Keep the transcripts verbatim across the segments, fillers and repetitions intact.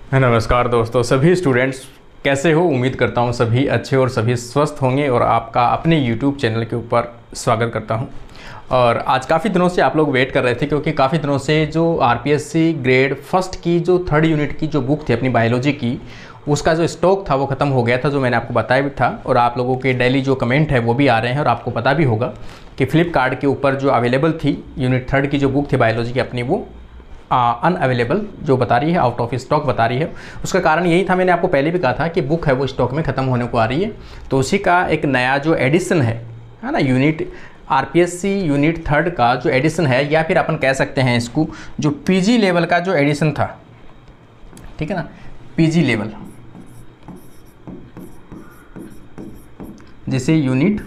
नमस्कार दोस्तों, सभी स्टूडेंट्स कैसे हो। उम्मीद करता हूँ सभी अच्छे और सभी स्वस्थ होंगे और आपका अपने यूट्यूब चैनल के ऊपर स्वागत करता हूँ। और आज काफ़ी दिनों से आप लोग वेट कर रहे थे क्योंकि काफ़ी दिनों से जो आरपीएससी ग्रेड फर्स्ट की जो थर्ड यूनिट की जो बुक थी अपनी बायोलॉजी की, उसका जो स्टॉक था वो ख़त्म हो गया था, जो मैंने आपको बताया भी था। और आप लोगों के डेली जो कमेंट है वो भी आ रहे हैं और आपको पता भी होगा कि फ्लिपकार्ट के ऊपर जो अवेलेबल थी यूनिट थर्ड की जो बुक थी बायोलॉजी की अपनी, वो अनअवेलेबल जो बता रही है, आउट ऑफ स्टॉक बता रही है। उसका कारण यही था, मैंने आपको पहले भी कहा था कि बुक है वो स्टॉक में ख़त्म होने को आ रही है। तो उसी का एक नया जो एडिशन है है ना, यूनिट आरपीएससी यूनिट थर्ड का जो एडिशन है, या फिर अपन कह सकते हैं इसको जो पीजी लेवल का जो एडिशन था, ठीक है ना, पीजी लेवल, जिसे यूनिट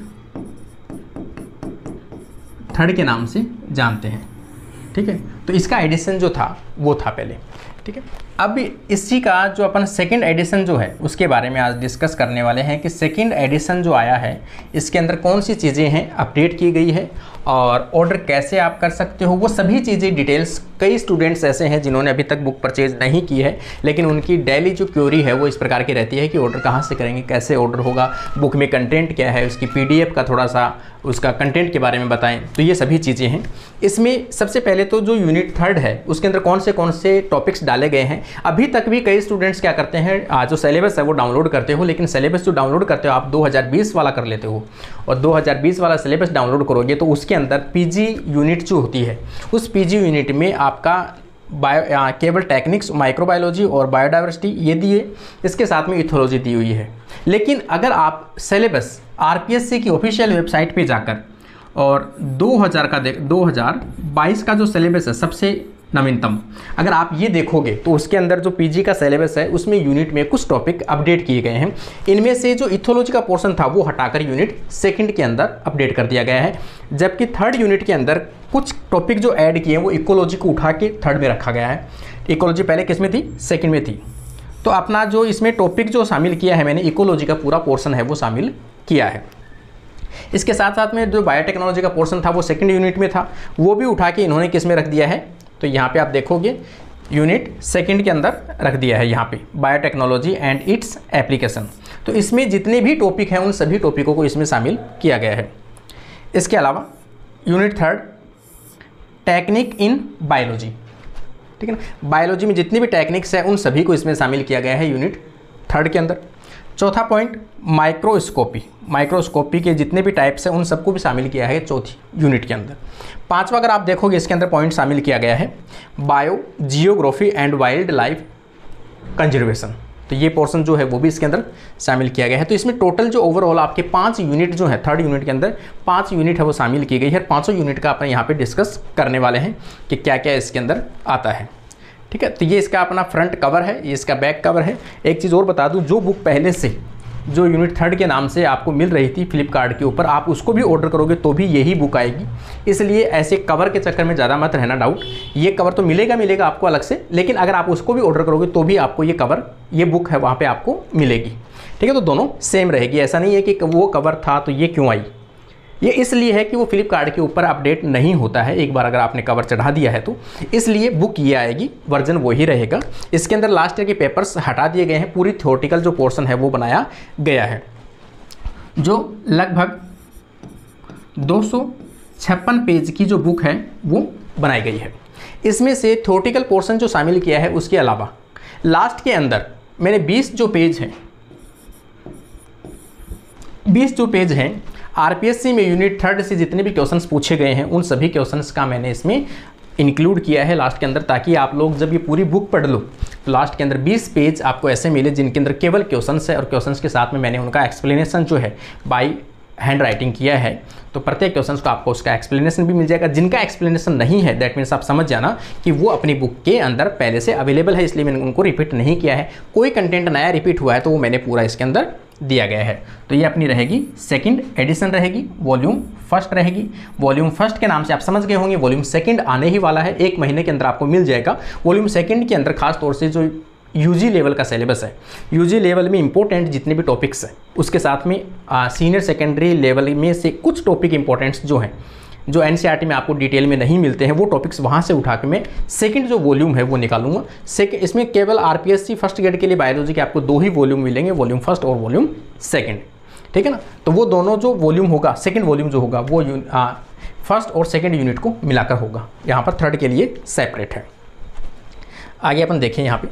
थर्ड के नाम से जानते हैं, ठीक है। तो इसका एडिशन जो था वो था पहले, ठीक है। अब इसी का जो अपन सेकंड एडिशन जो है उसके बारे में आज डिस्कस करने वाले हैं कि सेकंड एडिशन जो आया है इसके अंदर कौन सी चीज़ें हैं अपडेट की गई है और ऑर्डर कैसे आप कर सकते हो, वो सभी चीज़ें डिटेल्स। कई स्टूडेंट्स ऐसे हैं जिन्होंने अभी तक बुक परचेज नहीं की है, लेकिन उनकी डेली जो क्वेरी है वो इस प्रकार की रहती है कि ऑर्डर कहाँ से करेंगे, कैसे ऑर्डर होगा, बुक में कंटेंट क्या है, उसकी पीडीएफ का थोड़ा सा उसका कंटेंट के बारे में बताएं। तो ये सभी चीज़ें हैं इसमें। सबसे पहले तो जो यूनिट थर्ड है उसके अंदर कौन से कौन से टॉपिक्स डाले गए हैं। अभी तक भी कई स्टूडेंट्स क्या करते हैं, जो सिलेबस है वो डाउनलोड करते हो, लेकिन सिलेबस जो डाउनलोड करते हो आप दो हज़ार बीस वाला कर लेते हो, और दो हज़ार बीस वाला सिलेबस डाउनलोड करोगे तो उसके अंदर पीजी यूनिट जो होती है उस पीजी यूनिट में आपका बायो केवल टेक्निक्स, माइक्रोबायोलॉजी और बायोडाइवर्सिटी ये दिए, इसके साथ में इथोलॉजी दी हुई है। लेकिन अगर आप सिलेबस आरपीएससी की ऑफिशियल वेबसाइट पे जाकर और दो हज़ार का देख दो हज़ार बाईस का जो सिलेबस है सबसे नवीनतम, अगर आप ये देखोगे तो उसके अंदर जो पीजी का सिलेबस है उसमें यूनिट में कुछ टॉपिक अपडेट किए गए हैं। इनमें से जो इथोलॉजी का पोर्शन था वो हटाकर यूनिट सेकंड के अंदर अपडेट कर दिया गया है, जबकि थर्ड यूनिट के अंदर कुछ टॉपिक जो ऐड किए हैं वो इकोलॉजी को उठा के थर्ड में रखा गया है। इकोलॉजी पहले किस में थी, सेकेंड में थी। तो अपना जो इसमें टॉपिक जो शामिल किया है मैंने, इकोलॉजी का पूरा पोर्शन है वो शामिल किया है। इसके साथ साथ में जो बायोटेक्नोलॉजी का पोर्शन था वो सेकंड यूनिट में था, वो भी उठा के इन्होंने किस में रख दिया है, तो यहाँ पे आप देखोगे यूनिट सेकंड के अंदर रख दिया है, यहाँ पे बायोटेक्नोलॉजी एंड इट्स एप्लीकेशन। तो इसमें जितने भी टॉपिक हैं उन सभी टॉपिकों को इसमें शामिल किया गया है। इसके अलावा unit third technique in biology, ठीक है ना, बायोलॉजी में जितनी भी टेक्निक्स हैं उन सभी को इसमें शामिल किया गया है यूनिट थर्ड के अंदर। चौथा पॉइंट माइक्रोस्कोपी, माइक्रोस्कोपी के जितने भी टाइप्स हैं उन सबको भी शामिल किया है चौथी यूनिट के अंदर। पांचवा अगर आप देखोगे इसके अंदर पॉइंट शामिल किया गया है bio geography and wild life conservation, तो ये पोर्शन जो है वो भी इसके अंदर शामिल किया गया है। तो इसमें टोटल जो ओवरऑल आपके पांच यूनिट जो है थर्ड यूनिट के अंदर पांच यूनिट है वो शामिल की गई है। पांचों यूनिट का अपन यहाँ पे डिस्कस करने वाले हैं कि क्या क्या इसके अंदर आता है, ठीक है। तो ये इसका अपना फ्रंट कवर है, ये इसका बैक कवर है। एक चीज़ और बता दूं, जो बुक पहले से जो यूनिट थर्ड के नाम से आपको मिल रही थी फ्लिपकार्ट के ऊपर, आप उसको भी ऑर्डर करोगे तो भी यही बुक आएगी। इसलिए ऐसे कवर के चक्कर में ज़्यादा मत रहना डाउट, ये कवर तो मिलेगा मिलेगा आपको अलग से, लेकिन अगर आप उसको भी ऑर्डर करोगे तो भी आपको ये कवर, ये बुक है वहाँ पर आपको मिलेगी, ठीक है। तो दोनों सेम रहेगी, ऐसा नहीं है कि वो कवर था तो ये क्यों आई। ये इसलिए है कि वो फ्लिपकार्ट के ऊपर अपडेट नहीं होता है, एक बार अगर आपने कवर चढ़ा दिया है तो, इसलिए बुक ये आएगी, वर्जन वही रहेगा। इसके अंदर लास्ट ईयर के पेपर्स हटा दिए गए हैं, पूरी थ्योरेटिकल जो पोर्शन है वो बनाया गया है, जो लगभग दो सौ छप्पन पेज की जो बुक है वो बनाई गई है। इसमें से थ्योरेटिकल पोर्शन जो शामिल किया है उसके अलावा लास्ट के अंदर मैंने बीस जो पेज हैं बीस जो पेज हैं आरपीएससी में यूनिट थर्ड से जितने भी क्वेश्चंस पूछे गए हैं उन सभी क्वेश्चंस का मैंने इसमें इंक्लूड किया है लास्ट के अंदर, ताकि आप लोग जब ये पूरी बुक पढ़ लो तो लास्ट के अंदर बीस पेज आपको ऐसे मिले जिनके अंदर केवल क्वेश्चंस है और क्वेश्चंस के साथ में मैंने उनका एक्सप्लेनेशन जो है बाय हैंड राइटिंग किया है। तो प्रत्येक क्वेश्चन को आपको उसका एक्सप्लेनेशन भी मिल जाएगा। जिनका एक्सप्लेनेशन नहीं है दैट मीन्स आप समझ जाना कि वो अपनी बुक के अंदर पहले से अवेलेबल है, इसलिए मैंने उनको रिपीट नहीं किया है। कोई कंटेंट नया रिपीट हुआ है तो वो मैंने पूरा इसके अंदर दिया गया है। तो ये अपनी रहेगी सेकंड एडिशन रहेगी, वॉल्यूम फर्स्ट रहेगी। वॉल्यूम फर्स्ट के नाम से आप समझ गए होंगे, वॉल्यूम सेकंड आने ही वाला है, एक महीने के अंदर आपको मिल जाएगा। वॉल्यूम सेकंड के अंदर खास तौर से जो यूजी लेवल का सिलेबस है, यूजी लेवल में इंपॉर्टेंट जितने भी टॉपिक्स हैं उसके साथ में सीनियर सेकेंडरी लेवल में से कुछ टॉपिक इंपॉर्टेंट्स जो हैं जो एनसीईआरटी में आपको डिटेल में नहीं मिलते हैं वो टॉपिक्स वहाँ से उठा के मैं सेकंड जो वॉल्यूम है वो निकालूंगा। सेकंड इसमें केवल आरपीएससी फर्स्ट ग्रेड के लिए बायोलॉजी के आपको दो ही वॉल्यूम मिलेंगे, वॉल्यूम फर्स्ट और वॉल्यूम सेकंड, ठीक है ना। तो वो दोनों जो वॉल्यूम होगा, सेकंड वॉल्यूम जो होगा वो फर्स्ट और सेकंड यूनिट को मिलाकर होगा, यहाँ पर थर्ड के लिए सेपरेट है। आगे अपन देखें, यहाँ पे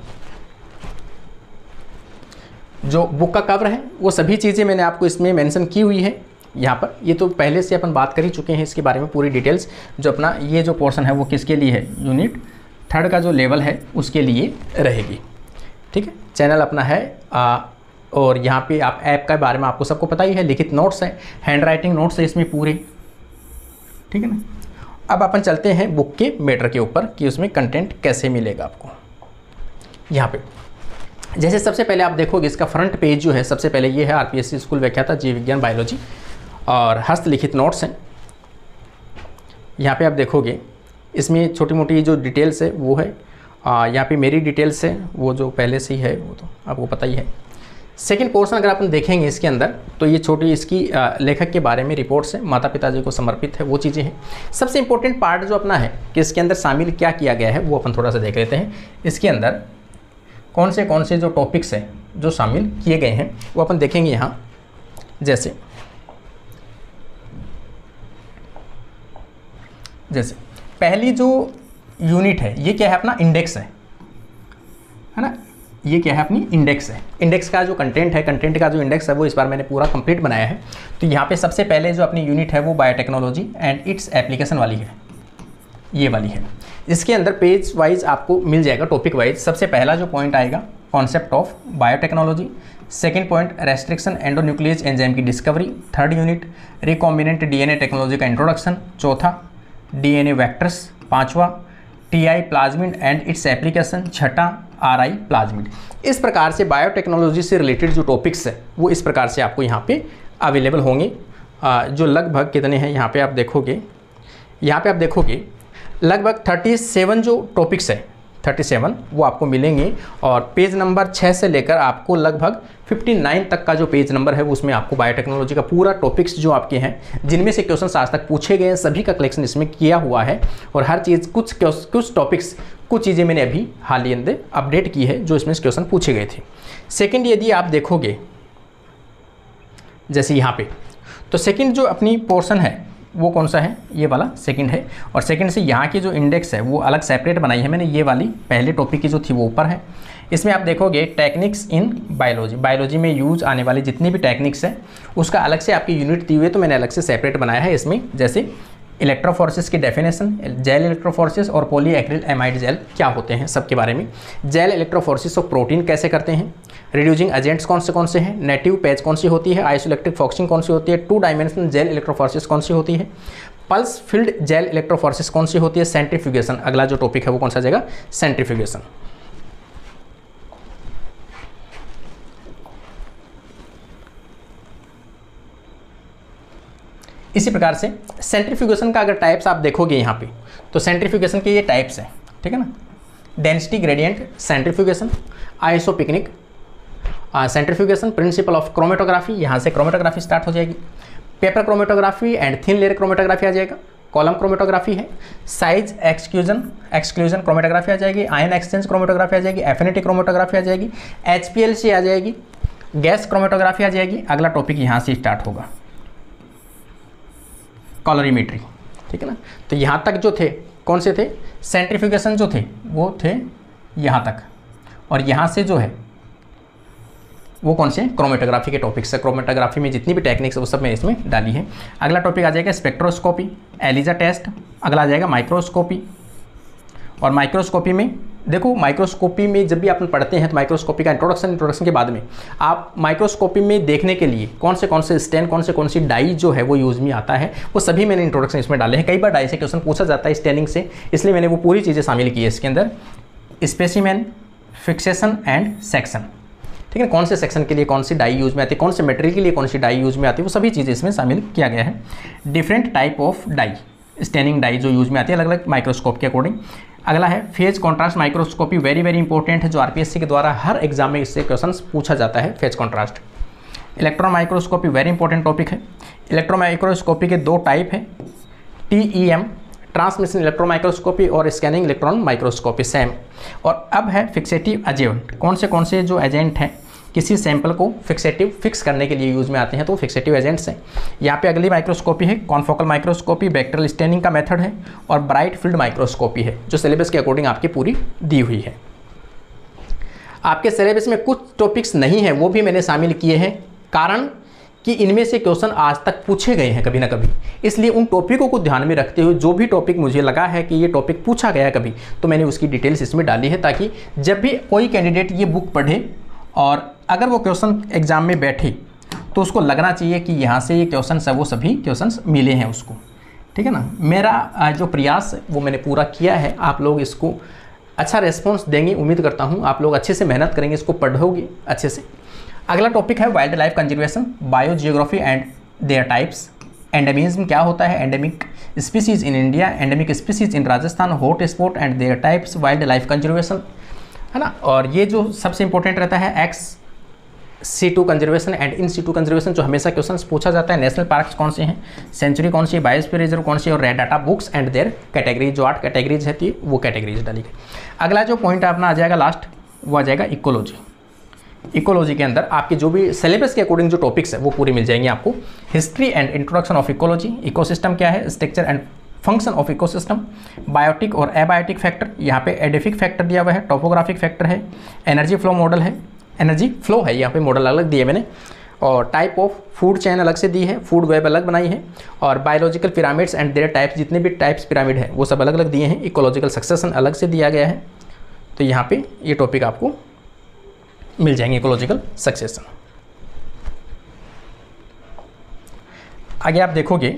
जो बुक का कवर है वो सभी चीज़ें मैंने आपको इसमें मेंशन की हुई है। यहाँ पर ये तो पहले से अपन बात कर ही चुके हैं इसके बारे में, पूरी डिटेल्स। जो अपना ये जो पोर्शन है वो किसके लिए है, यूनिट थर्ड का जो लेवल है उसके लिए रहेगी, ठीक है। चैनल अपना है आ, और यहाँ पे आप ऐप के बारे में आपको सबको पता ही है, लिखित नोट्स है, हैंड राइटिंग नोट्स है इसमें पूरे, ठीक है ना। अब अपन चलते हैं बुक के मैटर के ऊपर कि उसमें कंटेंट कैसे मिलेगा आपको। यहाँ पे जैसे सबसे पहले आप देखोगे इसका फ्रंट पेज जो है, सबसे पहले ये है आरपीएससी स्कूल व्याख्याता जीव विज्ञान बायोलॉजी और हस्तलिखित नोट्स हैं। यहाँ पे आप देखोगे इसमें छोटी मोटी जो डिटेल्स है वो है, यहाँ पे मेरी डिटेल्स है वो जो पहले से ही है वो तो आपको पता ही है। सेकंड पोर्शन अगर अपन देखेंगे इसके अंदर तो ये छोटी इसकी आ, लेखक के बारे में रिपोर्ट्स है, माता पिताजी को समर्पित है, वो चीज़ें हैं। सबसे इंपॉर्टेंट पार्ट जो अपना है कि इसके अंदर शामिल क्या किया गया है वो अपन थोड़ा सा देख लेते हैं। इसके अंदर कौन से कौन से जो टॉपिक्स हैं जो शामिल किए गए हैं वो अपन देखेंगे यहाँ। जैसे जैसे पहली जो यूनिट है ये क्या है, अपना इंडेक्स है, है ना। ये क्या है, अपनी इंडेक्स है। इंडेक्स का जो कंटेंट है, कंटेंट का जो इंडेक्स है वो इस बार मैंने पूरा कंप्लीट बनाया है। तो यहाँ पे सबसे पहले जो अपनी यूनिट है वो बायोटेक्नोलॉजी एंड इट्स एप्लीकेशन वाली है, ये वाली है। इसके अंदर पेज वाइज आपको मिल जाएगा, टॉपिक वाइज। सबसे पहला जो पॉइंट आएगा concept of biotechnology, second point restriction endonuclease enzyme की discovery, third unit recombinant DNA technology का इंट्रोडक्शन, चौथा डीएनए वेक्टर्स, पांचवा Ti plasmid and its application, छठा आरआई प्लाज्मिड। इस प्रकार से बायोटेक्नोलॉजी से रिलेटेड जो टॉपिक्स है वो इस प्रकार से आपको यहाँ पे अवेलेबल होंगे, जो लगभग कितने हैं यहाँ पे आप देखोगे, यहाँ पे आप देखोगे लगभग सैंतीस जो टॉपिक्स है, सैंतीस वो आपको मिलेंगे। और पेज नंबर छः से लेकर आपको लगभग उनसठ तक का जो पेज नंबर है वो उसमें आपको बायोटेक्नोलॉजी का पूरा टॉपिक्स जो आपके हैं जिनमें से क्वेश्चन आज तक पूछे गए हैं सभी का कलेक्शन इसमें किया हुआ है। और हर चीज़ कुछ कुछ टॉपिक्स कुछ चीज़ें मैंने अभी हाल ही अंदर अपडेट की है जो इसमें क्वेश्चन पूछे गए थे। सेकेंड यदि आप देखोगे जैसे यहाँ पे, तो सेकेंड जो अपनी पोर्शन है वो कौन सा है, ये वाला सेकंड है। और सेकंड से यहाँ की जो इंडेक्स है वो अलग सेपरेट बनाई है मैंने, ये वाली पहले टॉपिक की जो थी वो ऊपर है। इसमें आप देखोगे टेक्निक्स इन बायोलॉजी, बायोलॉजी में यूज आने वाली जितनी भी टेक्निक्स है उसका अलग से आपकी यूनिट दी हुई है, तो मैंने अलग से सेपरेट बनाया है इसमें। जैसे इलेक्ट्रोफोरेसिस की डेफिनेशन, जेल इलेक्ट्रोफोरेसिस और पॉलीएक्रिल एमाइड जेल क्या होते हैं सबके बारे में, जेल इलेक्ट्रोफोरेसिस ऑफ प्रोटीन कैसे करते हैं, रिड्यूसिंग एजेंट्स कौन से कौन से हैं, नेटिव पैच कौन सी होती है, आइसोइलेक्ट्रिक फॉक्सिंग कौन सी होती है, टू डायमेंशनल जेल इलेक्ट्रोफोरेसिस कौन सी होती है, पल्स फील्ड जेल इलेक्ट्रोफोरेसिस कौन सी होती है, सेंट्रीफ्यूगेशन अगला जो टॉपिक है वो कौन सा जाएगा, सेंट्रीफ्यूगेशन। इसी प्रकार से सेंट्रीफ्यूगेशन का अगर टाइप्स आप देखोगे यहाँ पे तो सेंट्रीफ्यूगेशन के ये टाइप्स हैं, ठीक है ना। Density gradient centrifugation, isopycnic centrifugation, principle of chromatography, यहाँ से क्रोमेटोग्राफी स्टार्ट हो जाएगी, paper chromatography and thin layer chromatography आ जाएगा, कॉलम क्रोमेटोग्राफी है, साइज एक्सक्लूजन एक्सक्लूजन क्रोमेटोग्राफी आ जाएगी, आयन एक्सचेंज क्रोमेटोग्राफी आ जाएगी, एफिनिटी क्रोमेटोग्राफी आ जाएगी, एचपीएलसी आ जाएगी, गैस क्रोमेटोग्राफी आ जाएगी। अगला टॉपिक यहाँ से स्टार्ट होगा कॉलरीमेट्री, ठीक है ना। तो यहाँ तक जो थे कौन से थे, सेंट्रीफ्यूगेशन जो थे वो थे यहाँ तक, और यहाँ से जो है वो कौन से क्रोमेटोग्राफी के टॉपिक्स है। क्रोमेटोग्राफी में जितनी भी टेक्निक्स है वो सब मैं इसमें डाली है। अगला टॉपिक आ जाएगा स्पेक्ट्रोस्कोपी, एलिजा टेस्ट। अगला आ जाएगा माइक्रोस्कोपी, और माइक्रोस्कोपी में देखो माइक्रोस्कोपी में जब भी आप पढ़ते हैं तो माइक्रोस्कोपी का इंट्रोडक्शन इंट्रोडक्शन के बाद में आप माइक्रोस्कोपी में देखने के लिए कौन से कौन से स्टेन कौन से कौन सी डाई जो है वो यूज़ में आता है वो सभी मैंने इंट्रोडक्शन इसमें डाले हैं। कई बार डाई से क्वेश्चन पूछा जाता है स्टेनिंग से, इसलिए मैंने वो पूरी चीज़ें शामिल की है इसके अंदर। स्पेसिमेन, फिक्सेशन एंड सेक्शन, ठीक है, कौन से सेक्शन के लिए कौन सी डाई यूज में आती है, कौन से मटेरियल के लिए कौन सी डाई यूज में आती है, वो सभी चीज़ें इसमें शामिल किया गया है। Different type of dye, staining dye जो यूज में आती है अलग अलग माइक्रोस्कोप के अकॉर्डिंग। अगला है phase contrast microscopy, very very important है, जो आरपीएससी के द्वारा हर एग्जाम में इससे क्वेश्चन पूछा जाता है। Phase contrast, electron microscopy very important topic है। इलेक्ट्रॉन माइक्रोस्कोपी के दो टाइप है, T E M, transmission electron microscopy, और स्कैनिंग इलेक्ट्रॉन माइक्रोस्कोपी सेम। और अब है फिक्सेटिव एजेंट। कौन से कौन से जो एजेंट हैं किसी सैंपल को फिक्सेटिव फिक्स करने के लिए यूज़ में आते हैं, तो फिक्सेटिव एजेंट्स हैं। यहाँ पे अगली माइक्रोस्कोपी है कॉन्फोकल माइक्रोस्कोपी, बैक्टीरियल स्टेनिंग का मेथड है, और ब्राइट फील्ड माइक्रोस्कोपी है जो सिलेबस के अकॉर्डिंग आपकी पूरी दी हुई है। आपके सिलेबस में कुछ टॉपिक्स नहीं है वो भी मैंने शामिल किए हैं, कारण कि इनमें से क्वेश्चन आज तक पूछे गए हैं कभी ना कभी, इसलिए उन टॉपिकों को ध्यान में रखते हुए जो भी टॉपिक मुझे लगा है कि ये टॉपिक पूछा गया कभी, तो मैंने उसकी डिटेल्स इसमें डाली है, ताकि जब भी कोई कैंडिडेट ये बुक पढ़े और अगर वो क्वेश्चन एग्जाम में बैठे तो उसको लगना चाहिए कि यहाँ से ये क्वेश्चन सब वो सभी क्वेश्चन मिले हैं उसको। ठीक है ना, मेरा जो प्रयास वो मैंने पूरा किया है। आप लोग इसको अच्छा रेस्पॉन्स देंगे, उम्मीद करता हूँ आप लोग अच्छे से मेहनत करेंगे, इसको पढ़ोगे अच्छे से। अगला टॉपिक है wild life conservation, bio geography and their types. Endemism क्या होता है, endemic species in India, endemic species in Rajasthan, hot spot and their types, wild life conservation, है ना। और ये जो सबसे इंपॉर्टेंट रहता है ex situ conservation and in situ conservation, जो हमेशा क्वेश्चन पूछा जाता है। नेशनल पार्क्स कौन से हैं, सेंचुरी कौन सी है, बायोस्फीयर रिजर्व कौन सी है, और red data books and their category, जो आठ कैटेगरीज रहती है वो कैटेगरीज डाली गई। अगला जो पॉइंट अपना आ जाएगा लास्ट, वो आ जाएगा इकोलॉजी। इकोलॉजी के अंदर आपके जो भी सिलेबस के अकॉर्डिंग जो टॉपिक्स है वो पूरे मिल जाएंगे आपको। History and introduction of ecology, ecosystem क्या है, structure and function of ecosystem, biotic और एबायोटिक फैक्टर, यहाँ पे एडिफिक फैक्टर दिया हुआ है, टोपोग्राफिक फैक्टर है, एनर्जी फ्लो मॉडल है, एनर्जी फ्लो है यहाँ पे मॉडल अलग दिए मैंने, और टाइप ऑफ फूड चेन अलग से दी है, फूड वेब अलग बनाई है, और biological pyramids and their types, जितने भी टाइप्स पिरामिड है वो सब अलग अलग दिए हैं। इकोलॉजिकल सक्सेशन अलग से दिया गया है, तो यहाँ पे ये टॉपिक आपको मिल जाएंगे, इकोलॉजिकल सक्सेशन। आगे आप देखोगे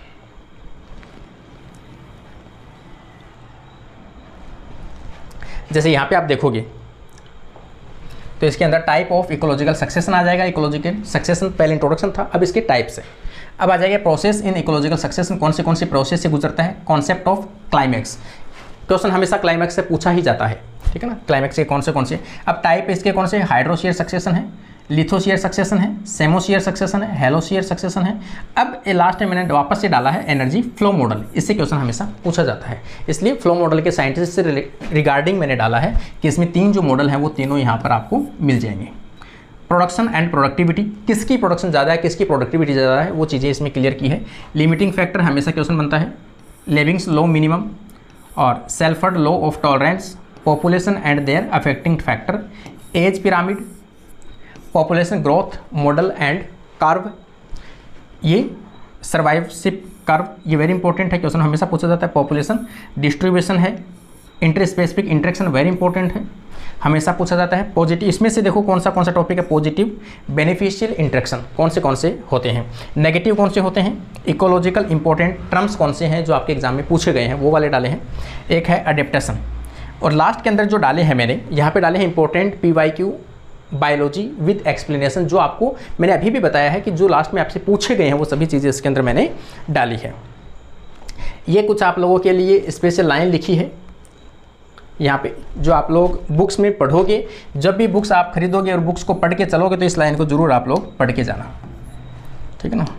जैसे यहाँ पे आप देखोगे तो इसके अंदर टाइप ऑफ इकोलॉजिकल सक्सेशन आ जाएगा। इकोलॉजिकल सक्सेशन पहले इंट्रोडक्शन था, अब इसके टाइप्स है। अब आ जाएगा प्रोसेस इन इकोलॉजिकल सक्सेशन, कौन से कौन से प्रोसेस से गुजरता है। कॉन्सेप्ट ऑफ क्लाइमैक्स, क्वेश्चन हमेशा क्लाइमैक्स से पूछा ही जाता है, ठीक है ना। क्लाइमैक्स के कौन से कौन से, अब टाइप इसके कौन से, हाइड्रोशियर सक्सेशन है, लिथोशियर सक्सेशन है, सेमोशियर सक्सेशन है, हेलोशियर सक्सेशन है। अब ये लास्ट में मैंने वापस से डाला है एनर्जी फ्लो मॉडल, इससे क्वेश्चन हमेशा पूछा जाता है, इसलिए फ्लो मॉडल के साइंटिस्ट से रिगार्डिंग मैंने डाला है कि इसमें तीन जो मॉडल हैं वो तीनों यहाँ पर आपको मिल जाएंगे। प्रोडक्शन एंड प्रोडक्टिविटी, किसकी प्रोडक्शन ज़्यादा है, किसकी प्रोडक्टिविटी ज़्यादा है, वो चीज़ें इसमें क्लियर की है। लिमिटिंग फैक्टर हमेशा क्वेश्चन बनता है, लेविंग्स लॉ मिनिमम और Shelford's law of tolerance, population and their affecting factor, age pyramid, population growth model and curve, ये सर्वाइवशिप कर्व, ये वेरी इंपॉर्टेंट है, क्वेश्चन हमेशा पूछा जाता है। पॉपुलेशन डिस्ट्रीब्यूशन है, interspecific interaction very important है, हमेशा पूछा जाता है। पॉजिटिव, इसमें से देखो कौन सा कौन सा टॉपिक है, पॉजिटिव बेनिफिशियल इंटरेक्शन कौन से कौन से होते हैं, नेगेटिव कौन से होते हैं, इकोलॉजिकल इंपॉर्टेंट टर्म्स कौन से हैं जो आपके एग्जाम में पूछे गए हैं वो वाले डाले हैं। एक है अडेप्टेशन, और लास्ट के अंदर जो डाले हैं मैंने यहाँ पे डाले हैं important P Y Q biology with explanation, जो आपको मैंने अभी भी बताया है कि जो लास्ट में आपसे पूछे गए हैं वो सभी चीज़ें इसके अंदर मैंने डाली है। ये कुछ आप लोगों के लिए स्पेशल लाइन लिखी है यहाँ पे, जो आप लोग बुक्स में पढ़ोगे, जब भी बुक्स आप खरीदोगे और बुक्स को पढ़ के चलोगे तो इस लाइन को ज़रूर आप लोग पढ़ के जाना, ठीक है ना।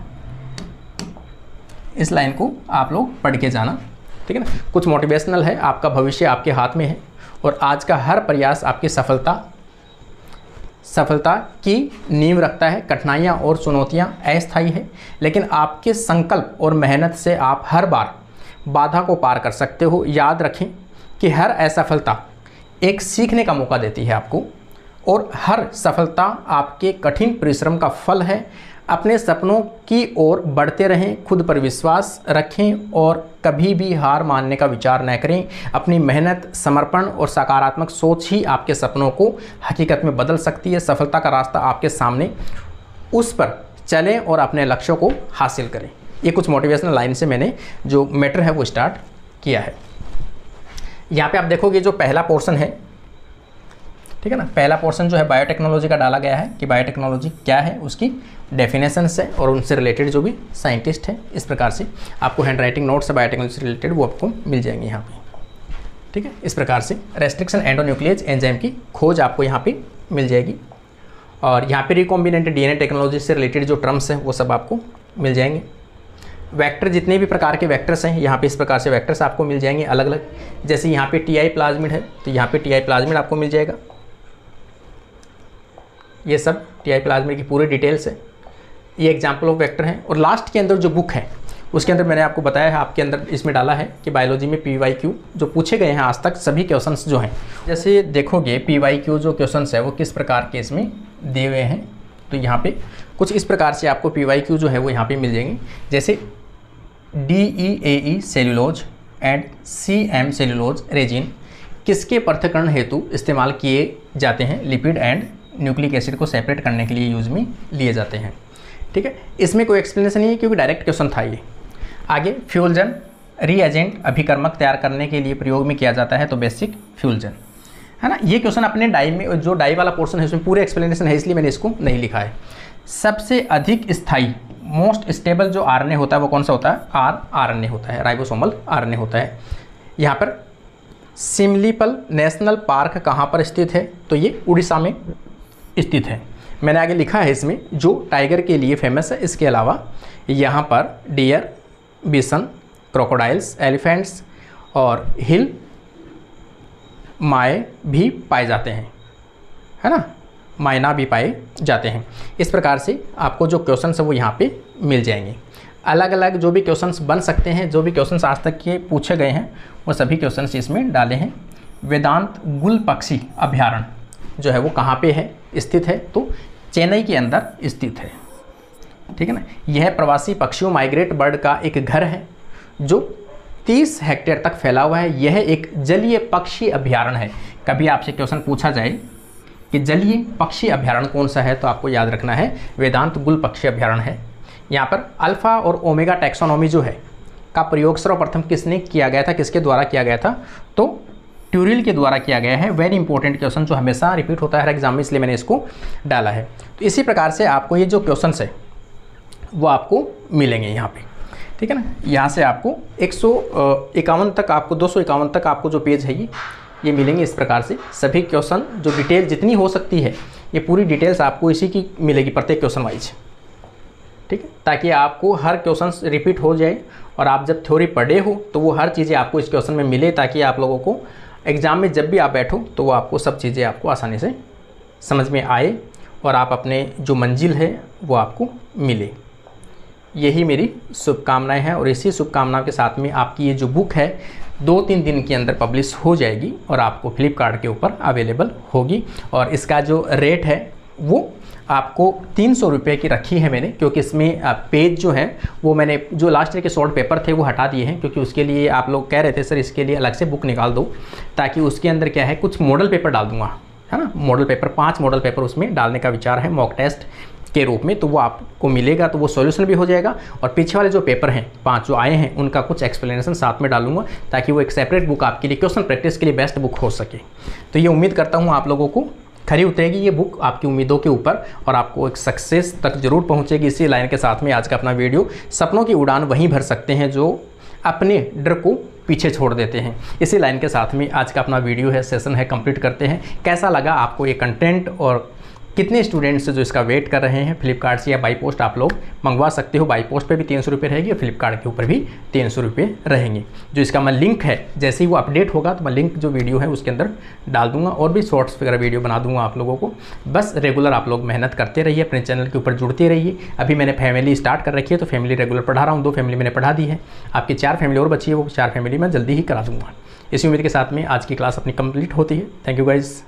इस लाइन को आप लोग पढ़ के जाना, ठीक है ना। कुछ मोटिवेशनल है, आपका भविष्य आपके हाथ में है, और आज का हर प्रयास आपकी सफलता सफलता की नींव रखता है। कठिनाइयाँ और चुनौतियाँ अस्थायी है, लेकिन आपके संकल्प और मेहनत से आप हर बार बाधा को पार कर सकते हो। याद रखें कि हर असफलता एक सीखने का मौका देती है आपको, और हर सफलता आपके कठिन परिश्रम का फल है। अपने सपनों की ओर बढ़ते रहें, खुद पर विश्वास रखें और कभी भी हार मानने का विचार न करें। अपनी मेहनत, समर्पण और सकारात्मक सोच ही आपके सपनों को हकीकत में बदल सकती है। सफलता का रास्ता आपके सामने, उस पर चलें और अपने लक्ष्यों को हासिल करें। ये कुछ मोटिवेशनल लाइन से मैंने जो मैटर है वो स्टार्ट किया है। यहाँ पे आप देखोगे जो पहला पोर्शन है, ठीक है ना, पहला पोर्शन जो है बायोटेक्नोलॉजी का डाला गया है कि बायोटेक्नोलॉजी क्या है, उसकी डेफिनेशंस है और उनसे रिलेटेड जो भी साइंटिस्ट हैं। इस प्रकार से आपको हैंड राइटिंग नोट्स से बायोटेक्नोलॉजी से रिलेटेड वो आपको मिल जाएंगे यहाँ पे, ठीक है। इस प्रकार से रेस्ट्रिक्शन एंडोन्यूक्लियस एंजाइम की खोज आपको यहाँ पे मिल जाएगी, और यहाँ पे रिकॉम्बिनेंट डीएनए टेक्नोलॉजी से रिलेटेड जो टर्म्स हैं वो सब आपको मिल जाएंगे। वेक्टर जितने भी प्रकार के वेक्टर्स हैं यहाँ पे इस प्रकार से वेक्टर्स आपको मिल जाएंगे अलग अलग। जैसे यहाँ पे टी आई प्लाज्मिड है तो यहाँ पे टी आई प्लाज्मिड आपको मिल जाएगा। ये सब टी आई प्लाज्मिड की पूरी डिटेल्स है, ये एग्जाम्पल ऑफ वेक्टर हैं। और लास्ट के अंदर जो बुक है उसके अंदर मैंने आपको बताया है, आपके अंदर इसमें डाला है कि बायोलॉजी में पी वाई क्यू जो पूछे गए हैं आज तक सभी क्वेश्चंस जो हैं, जैसे देखोगे पी वाई क्यू जो क्वेश्चंस है वो किस प्रकार के इसमें दिए हुए हैं। तो यहाँ पे कुछ इस प्रकार से आपको पी वाई क्यू जो है वो यहाँ पे मिल जाएंगे। जैसे D E A E cellulose and C M cellulose resin किसके पृथक्करण हेतु इस्तेमाल किए जाते हैं? लिपिड एंड न्यूक्लिक एसिड को सेपरेट करने के लिए यूज़ में लिए जाते हैं। ठीक है, इसमें कोई एक्सप्लेनेशन नहीं है क्योंकि डायरेक्ट क्वेश्चन था ये। आगे फ्यूजन रीएजेंट अभिकर्मक तैयार करने के लिए प्रयोग में किया जाता है, तो बेसिक फ्यूजन है ना। ये क्वेश्चन अपने डाई में जो डाई वाला पोर्शन है उसमें पूरे एक्सप्लेनेशन है, इसलिए मैंने इसको नहीं लिखा है। सबसे अधिक स्थायी मोस्ट स्टेबल जो आरएनए होता है वो कौन सा होता है? आर आरएनए होता है, राइबोसोमल आरएनए होता है। यहाँ पर सिमलीपल नेशनल पार्क कहाँ पर स्थित है? तो ये उड़ीसा में स्थित है। मैंने आगे लिखा है इसमें जो टाइगर के लिए फेमस है। इसके अलावा यहाँ पर डियर, बिसन, क्रोकोडाइल्स, एलिफेंट्स और हिल माए भी पाए जाते हैं, है ना, मायना भी पाए जाते हैं। इस प्रकार से आपको जो क्वेश्चंस है वो यहाँ पे मिल जाएंगे। अलग अलग जो भी क्वेश्चंस बन सकते हैं, जो भी क्वेश्चंस आज तक के पूछे गए हैं वो सभी क्वेश्चंस इसमें डाले हैं। वेदांत गुल पक्षी अभ्यारण्य जो है वो कहाँ पे है स्थित है? तो चेन्नई के अंदर स्थित है। ठीक है ना। यह प्रवासी पक्षियों माइग्रेट बर्ड का एक घर है जो तीस हेक्टेयर तक फैला हुआ है। यह एक जलीय पक्षी अभ्यारण्य है। कभी आपसे क्वेश्चन पूछा जाए कि जलीय पक्षी अभ्यारण्य कौन सा है, तो आपको याद रखना है वेदांत गुल पक्षी अभ्यारण्य है। यहाँ पर अल्फा और ओमेगा टैक्सोनॉमी जो है का प्रयोग सर्वप्रथम किसने किया गया था, किसके द्वारा किया गया था? तो ट्यूरिल के द्वारा किया गया है। वेरी इंपॉर्टेंट क्वेश्चन जो हमेशा रिपीट होता है हर एग्जाम में, इसलिए मैंने इसको डाला है। तो इसी प्रकार से आपको ये जो क्वेश्चन है वो आपको मिलेंगे यहाँ पे। ठीक है ना। यहाँ से आपको एक सौ इक्यावन तक आपको दो सौ इक्यावन तक आपको जो पेज है ये ये मिलेंगे। इस प्रकार से सभी क्वेश्चन जो डिटेल जितनी हो सकती है ये पूरी डिटेल्स आपको इसी की मिलेगी प्रत्येक क्वेश्चन वाइज। ठीक है, ताकि आपको हर क्वेश्चन रिपीट हो जाए और आप जब थ्योरी पढ़े हो तो वो हर चीज़ें आपको इस क्वेश्चन में मिले, ताकि आप लोगों को एग्ज़ाम में जब भी आप बैठो तो वो आपको सब चीज़ें आपको आसानी से समझ में आए और आप अपने जो मंजिल है वो आपको मिले। यही मेरी शुभकामनाएं हैं और इसी शुभकामनाओं के साथ में आपकी ये जो बुक है दो तीन दिन के अंदर पब्लिश हो जाएगी और आपको फ्लिपकार्ट के ऊपर अवेलेबल होगी। और इसका जो रेट है वो आपको तीन सौ रुपये की रखी है मैंने, क्योंकि इसमें पेज जो है वो मैंने जो लास्ट ईयर के शॉर्ट पेपर थे वो हटा दिए हैं, क्योंकि उसके लिए आप लोग कह रहे थे सर इसके लिए अलग से बुक निकाल दो, ताकि उसके अंदर क्या है कुछ मॉडल पेपर डाल दूंगा, है ना। मॉडल पेपर पाँच मॉडल पेपर उसमें डालने का विचार है मॉक टेस्ट के रूप में, तो वो आपको मिलेगा, तो वो सॉल्यूशन भी हो जाएगा। और पीछे वाले जो पेपर हैं पांच जो आए हैं उनका कुछ एक्सप्लेनेशन साथ में डालूंगा, ताकि वो एक सेपरेट बुक आपके लिए क्वेश्चन प्रैक्टिस के लिए बेस्ट बुक हो सके। तो ये उम्मीद करता हूँ आप लोगों को खरी उतरेगी ये बुक आपकी उम्मीदों के ऊपर और आपको एक सक्सेस तक जरूर पहुँचेगी। इसी लाइन के साथ में आज का अपना वीडियो, सपनों की उड़ान वहीं भर सकते हैं जो अपने डर को पीछे छोड़ देते हैं। इसी लाइन के साथ में आज का अपना वीडियो है, सेशन है, कंप्लीट करते हैं। कैसा लगा आपको ये कंटेंट और कितने स्टूडेंट्स जो इसका वेट कर रहे हैं? फ्लिपकार्ट से या बाई पोस्ट आप लोग मंगवा सकते हो। बाई पोस्ट पे भी तीन सौ रुपये रहेगी और फ्लिपकार्ट के ऊपर भी तीन सौ रुपये रहेंगे। जो इसका मैं लिंक है जैसे ही वो अपडेट होगा तो मैं लिंक जो वीडियो है उसके अंदर डाल दूंगा और भी शॉर्ट्स वगैरह वीडियो बना दूंगा आप लोगों को। बस रेगुलर आप लोग मेहनत करते रहिए, अपने चैनल के ऊपर जुड़ते रहिए। अभी मैंने फैमिली स्टार्ट कर रखी है तो फैमिली रेगुलर पढ़ा रहा हूँ, दो फैमिली मैंने पढ़ा दी है। आपकी चार फैमिली और बची है, वो चार फैमिली मैं जल्दी ही करा दूँगा। इसी उम्मीद के साथ में आज की क्लास अपनी कंप्लीट होती है। Thank you guys.